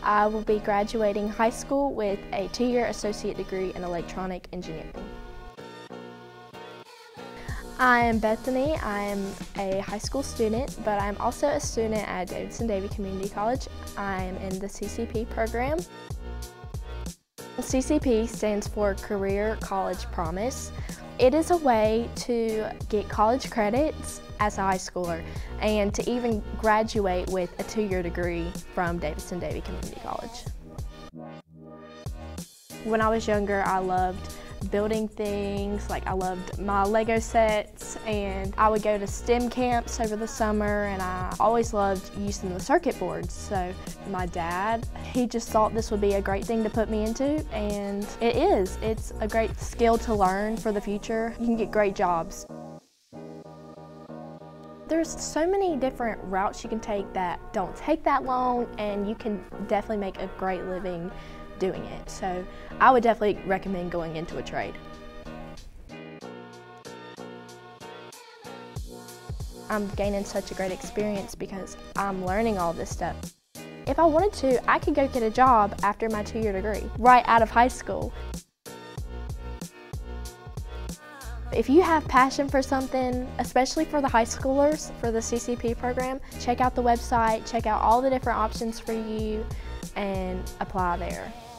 I will be graduating high school with a 2-year associate degree in electronic engineering. I am Bethany. I am a high school student, but I'm also a student at Davidson-Davie Community College. I am in the CCP program. CCP stands for Career College Promise. It is a way to get college credits as a high schooler and to even graduate with a 2-year degree from Davidson-Davie Community College. When I was younger, I loved building things, like I loved my Lego sets, and I would go to STEM camps over the summer, and I always loved using the circuit boards. So my dad, he just thought this would be a great thing to put me into, and it is. It's a great skill to learn for the future. You can get great jobs. There's so many different routes you can take that don't take that long, and you can definitely make a great living doing it. So I would definitely recommend going into a trade. I'm gaining such a great experience because I'm learning all this stuff. If I wanted to, I could go get a job after my 2-year degree, right out of high school. If you have passion for something, especially for the high schoolers, for the CCP program, check out the website, check out all the different options for you, and apply there.